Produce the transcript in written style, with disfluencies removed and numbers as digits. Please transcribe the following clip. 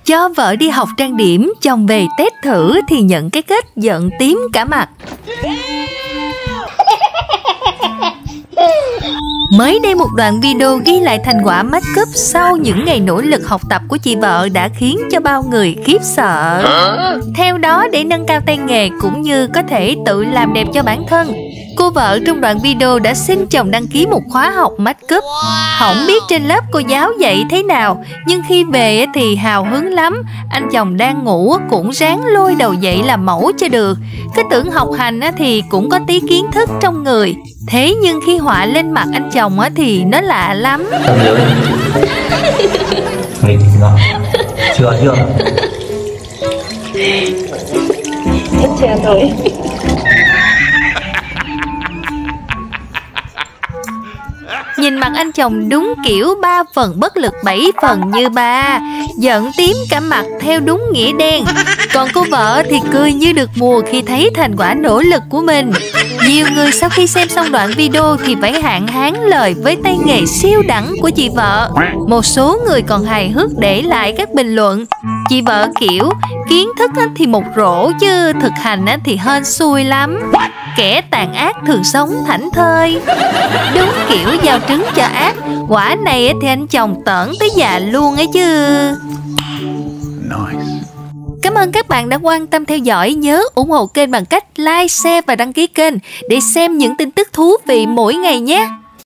Cho vợ đi học trang điểm, chồng về test thử thì nhận cái kết giận tím cả mặt. Mới đây một đoạn video ghi lại thành quả make up sau những ngày nỗ lực học tập của chị vợ đã khiến cho bao người khiếp sợ. Theo đó, để nâng cao tay nghề cũng như có thể tự làm đẹp cho bản thân, cô vợ trong đoạn video đã xin chồng đăng ký một khóa học make up. Không biết trên lớp cô giáo dạy thế nào, nhưng khi về thì hào hứng lắm. Anh chồng đang ngủ cũng ráng lôi đầu dậy làm mẫu cho được. Cứ tưởng học hành thì cũng có tí kiến thức trong người. Thế nhưng khi họa lên mặt anh chồng thì nó lạ lắm. Chưa Em chào rồi. Nhìn mặt anh chồng đúng kiểu 3 phần bất lực 7 phần như ba, giận tím cả mặt theo đúng nghĩa đen. Còn cô vợ thì cười như được mùa khi thấy thành quả nỗ lực của mình. Nhiều người sau khi xem xong đoạn video thì phải hạn hán lời với tay nghề siêu đẳng của chị vợ. Một số người còn hài hước để lại các bình luận: chị vợ kiểu kiến thức thì một rổ chứ thực hành thì hên xui lắm. Kẻ tàn ác thường sống thảnh thơi. Đúng kiểu giao trứng cho ác. Quả này thì anh chồng tởn tới già luôn ấy chứ. Cảm ơn các bạn đã quan tâm theo dõi. Nhớ ủng hộ kênh bằng cách like, share và đăng ký kênh để xem những tin tức thú vị mỗi ngày nhé.